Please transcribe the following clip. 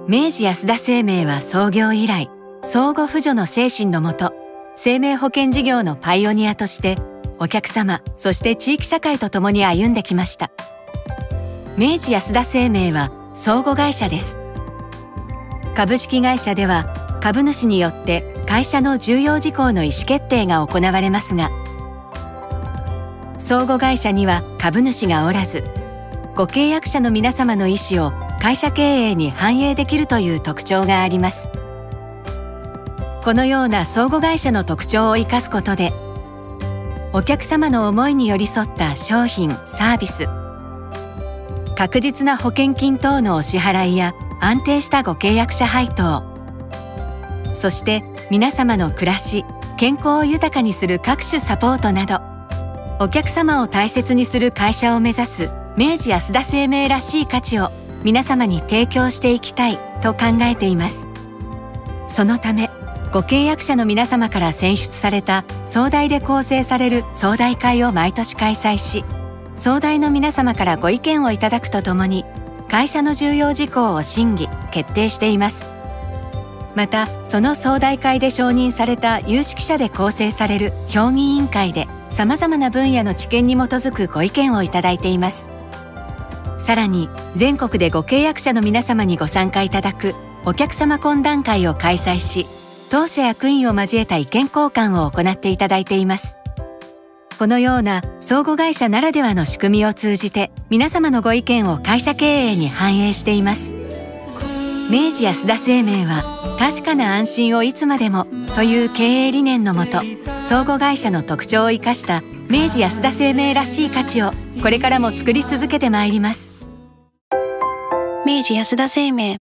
明治安田生命は創業以来、相互扶助の精神のもと、生命保険事業のパイオニアとして、お客様、そして地域社会と共に歩んできました。明治安田生命は相互会社です。株式会社では、株主によって会社の重要事項の意思決定が行われますが、相互会社には株主がおらず、ご契約者の皆様の意思を会社経営に反映できるという特徴があります。このような相互会社の特徴を生かすことで、お客様の思いに寄り添った商品・サービス、確実な保険金等のお支払いや安定したご契約者配当、そして皆様の暮らし・健康を豊かにする各種サポートなど、お客様を大切にする会社を目指す明治安田生命らしい価値を皆様に提供していきたいと考えています。そのため、ご契約者の皆様から選出された総代で構成される総代会を毎年開催し、総代の皆様からご意見をいただくとともに、会社の重要事項を審議・決定しています。また、その総代会で承認された有識者で構成される評議委員会で、様々な分野の知見に基づくご意見をいただいています。さらに、全国でご契約者の皆様にご参加いただくお客様懇談会を開催し、当社役員を交えた意見交換を行っていただいています。このような相互会社ならではの仕組みを通じて、皆様のご意見を会社経営に反映しています。明治安田生命は、確かな安心をいつまでもという経営理念のもと、相互会社の特徴を生かした明治安田生命らしい価値をこれからも作り続けてまいります。 明治安田生命